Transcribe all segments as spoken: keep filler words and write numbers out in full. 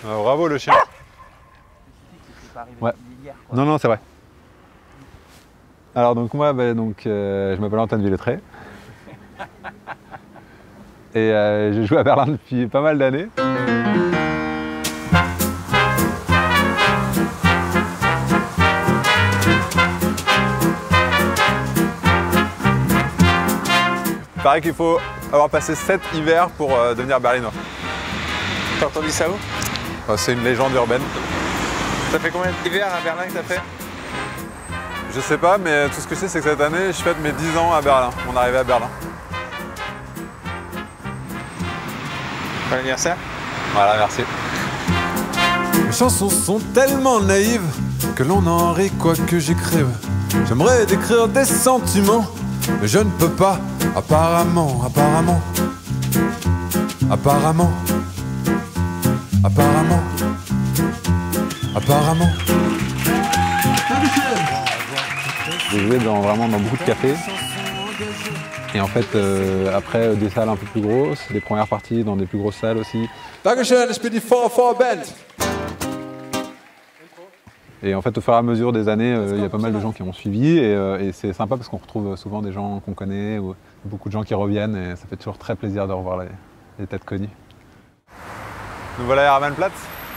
Euh, bravo le chien. Ouais. Non, non, c'est vrai. Alors donc moi, bah, donc, euh, je m'appelle Antoine Villetré. Et euh, j'ai joué à Berlin depuis pas mal d'années. Il paraît qu'il faut avoir passé sept hivers pour euh, devenir berlinois. T'as entendu ça où? Enfin, c'est une légende urbaine. Ça fait combien d'hivers à Berlin que t'as fait? Je sais pas, mais tout ce que je sais, c'est que cette année, je fête mes dix ans à Berlin, mon arrivée à Berlin. Bon anniversaire. Voilà, merci. Mes chansons sont tellement naïves que l'on en rit quoi que j'écrive. J'aimerais décrire des sentiments, mais je ne peux pas, apparemment, apparemment, apparemment, apparemment, apparemment. J'ai joué dans, vraiment dans beaucoup de cafés. Et en fait, euh, après, des salles un peu plus grosses, des premières parties dans des plus grosses salles aussi. Dankeschön, ich bin die vier vier Band. Et en fait, au fur et à mesure des années, il euh, y a pas mal de gens qui ont suivi. Et, euh, et c'est sympa parce qu'on retrouve souvent des gens qu'on connaît, ou beaucoup de gens qui reviennent. Et ça fait toujours très plaisir de revoir les, les têtes connues. Nous voilà à Hermannplatz.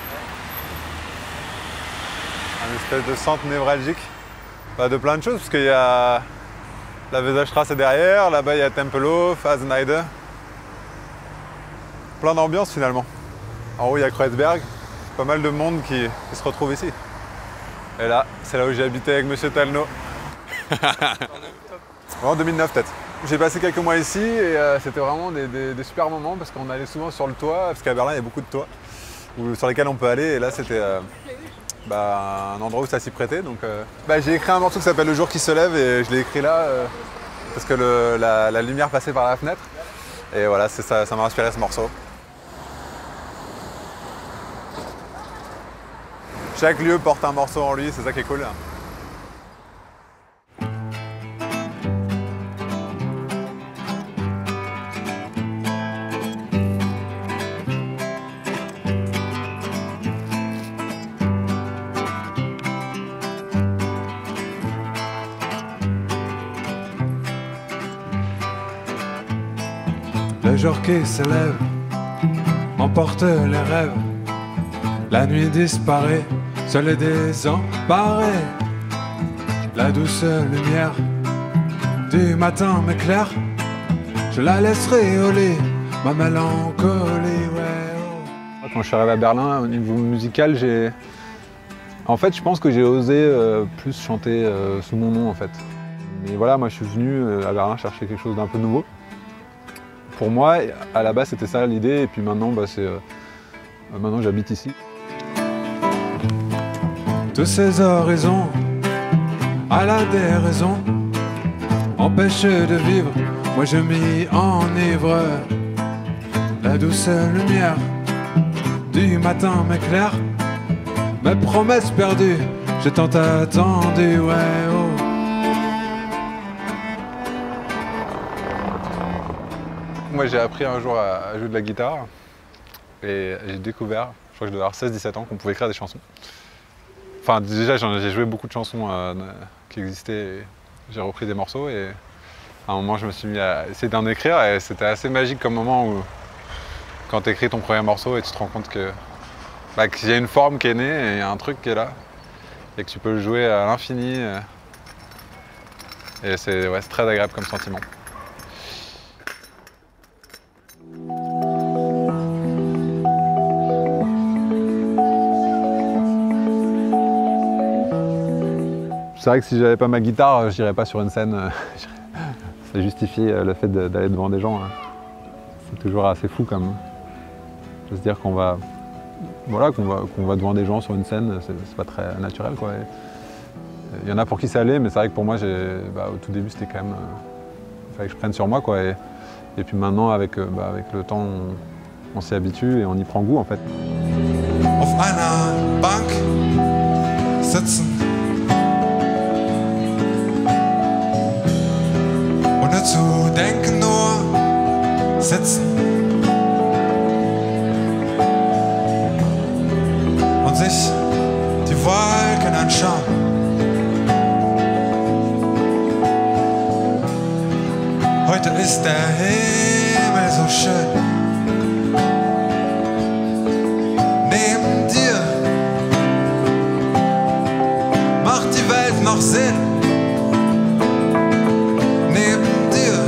Un espèce de centre névralgique. Bah, de plein de choses, parce qu'il y a la Weserstraße derrière, là-bas il y a Tempelhof, Hasenheide. Plein d'ambiance finalement. En haut il y a Kreuzberg, pas mal de monde qui, qui se retrouve ici. Et là, c'est là où j'ai habité avec Monsieur Talno. En deux mille neuf peut-être. J'ai passé quelques mois ici et euh, c'était vraiment des, des, des super moments parce qu'on allait souvent sur le toit, parce qu'à Berlin il y a beaucoup de toits où, sur lesquels on peut aller, et là c'était euh, bah, un endroit où ça s'y prêtait. Donc, euh, bah, j'ai écrit un morceau qui s'appelle Le jour qui se lève et je l'ai écrit là euh, parce que le, la, la lumière passait par la fenêtre. Et voilà, ça, ça m'a inspiré ce morceau. Chaque lieu porte un morceau en lui, c'est ça qui est cool. Le jour qui se lève emporte les rêves. La nuit disparaît, seul et désemparé. La douce lumière du matin m'éclaire. Je la laisserai auler, ma mélancolie, ouais. Oh. Quand je suis arrivé à Berlin, au niveau musical, j'ai... En fait, je pense que j'ai osé euh, plus chanter euh, sous mon nom, en fait. Mais voilà, moi, je suis venu euh, à Berlin chercher quelque chose d'un peu nouveau. Pour moi, à la base, c'était ça l'idée, et puis maintenant, bah, c'est, euh, maintenant j'habite ici. Tous ces horizons, à la déraison, empêchent de vivre, moi je m'y enivre. La douce lumière du matin m'éclaire, mes promesses perdues, j'ai tant attendu, ouais, oh. Moi, j'ai appris un jour à, à jouer de la guitare, et j'ai découvert, je crois que je devais avoir seize dix-sept ans, qu'on pouvait écrire des chansons. Enfin, déjà, j'ai joué beaucoup de chansons euh, qui existaient, et j'ai repris des morceaux, et à un moment, je me suis mis à essayer d'en écrire, et c'était assez magique comme moment où, quand tu écris ton premier morceau, et tu te rends compte que, bah, qu'il y a une forme qui est née, et il y a un truc qui est là, et que tu peux le jouer à l'infini. Et c'est ouais, c'est très agréable comme sentiment. C'est vrai que si j'avais pas ma guitare, je n'irais pas sur une scène. Ça justifie le fait d'aller devant des gens. C'est toujours assez fou quand même. De se dire qu'on va, voilà, qu'on va, qu'on va devant des gens sur une scène, c'est pas très naturel, quoi. Il y en a pour qui ça allait, mais c'est vrai que pour moi, bah, au tout début, c'était quand même... Il fallait que je prenne sur moi, quoi. Et, et puis maintenant, avec, bah, avec le temps, on, on s'y habitue et on y prend goût, en fait. Auf einer Bank sitzen, ohne zu denken, nur sitzen. Heute ist der Himmel so schön. Neben dir macht die Welt noch Sinn. Neben dir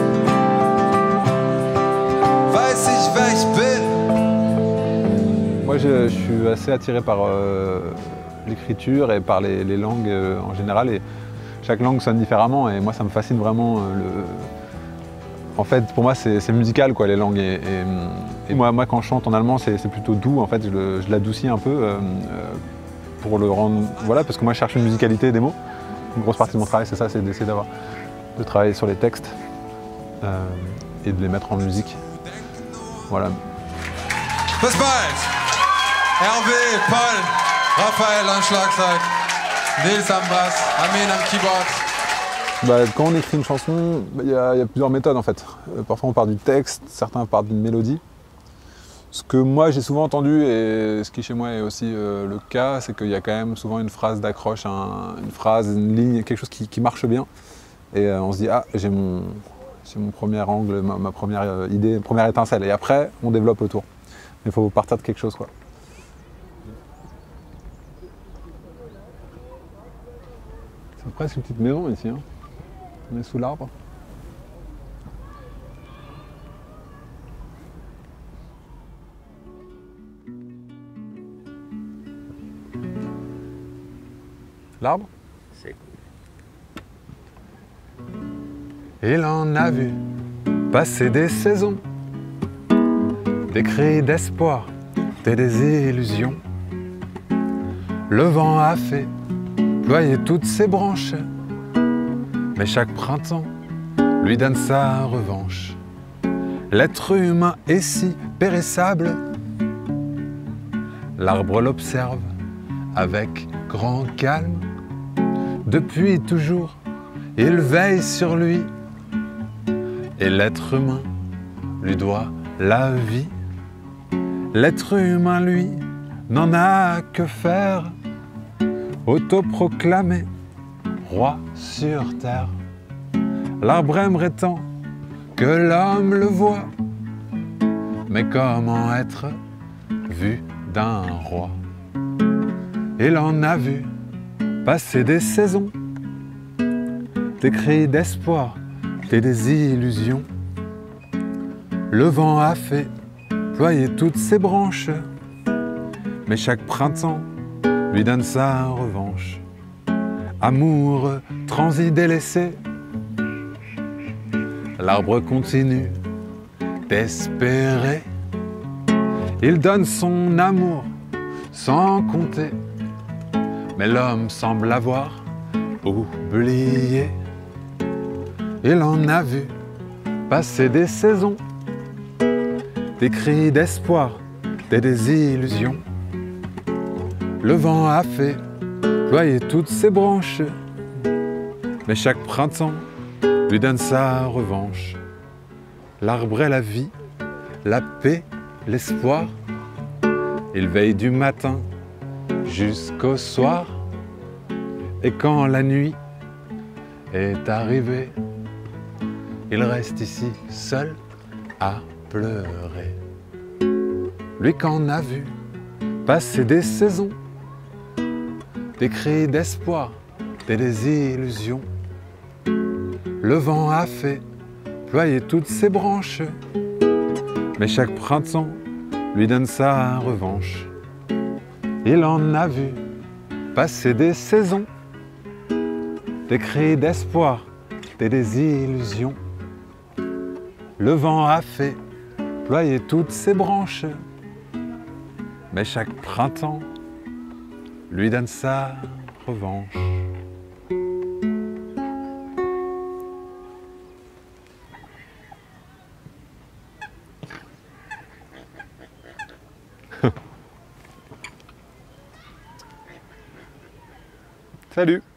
weiß ich, wer ich bin. Moi, je, je suis assez attiré par euh, l'écriture et par les, les langues euh, en général. Et chaque langue sonne différemment et moi, ça me fascine vraiment. Euh, le... En fait, pour moi, c'est musical, quoi, les langues. Et, et, et moi, moi, quand je chante en allemand, c'est plutôt doux. En fait, je, le, je l'adoucis un peu euh, pour le rendre... Voilà, parce que moi, je cherche une musicalité des mots. Une grosse partie de mon travail, c'est ça, c'est d'essayer d'avoir, de travailler sur les textes euh, et de les mettre en musique. Voilà. Bis bald! Hervé, Paul, Raphaël am Schlagzeug, Nils am Bass, Amin am Keyboard. Bah, quand on écrit une chanson, il y, y a plusieurs méthodes en fait. Euh, parfois on part du texte, certains partent d'une mélodie. Ce que moi j'ai souvent entendu et ce qui chez moi est aussi euh, le cas, c'est qu'il y a quand même souvent une phrase d'accroche, un, une phrase, une ligne, quelque chose qui, qui marche bien. Et euh, on se dit ah j'ai mon, j'ai mon premier angle, ma, ma première euh, idée, première étincelle. Et après on développe autour. Il faut partir de quelque chose quoi. C'est presque une petite maison ici. Hein. On est sous l'arbre. L'arbre? C'est cool. Il en a vu passer des saisons, des cris d'espoir, des désillusions. Le vent a fait ployer toutes ses branches, mais chaque printemps lui donne sa revanche. L'être humain est si périssable, l'arbre l'observe avec grand calme. Depuis toujours, il veille sur lui, et l'être humain lui doit la vie. L'être humain, lui, n'en a que faire, autoproclamé roi sur terre. L'arbre aimerait tant que l'homme le voie, mais comment être vu d'un roi? Il en a vu passer des saisons, des cris d'espoir, des désillusions. Le vent a fait ployer toutes ses branches, mais chaque printemps lui donne sa revanche. Amour transi délaissé, l'arbre continue d'espérer. Il donne son amour sans compter, mais l'homme semble avoir oublié. Il en a vu passer des saisons, des cris d'espoir, des désillusions. Le vent a fait ployer toutes ses branches, mais chaque printemps lui donne sa revanche. L'arbre est la vie, la paix, l'espoir. Il veille du matin jusqu'au soir. Et quand la nuit est arrivée, il reste ici seul à pleurer. Lui qu'en a vu passer des saisons, des cris d'espoir, des désillusions. Le vent a fait ployer toutes ses branches, mais chaque printemps lui donne sa revanche. Il en a vu passer des saisons, des cris d'espoir, des désillusions. Le vent a fait ployer toutes ses branches, mais chaque printemps lui donne sa revanche. Salut!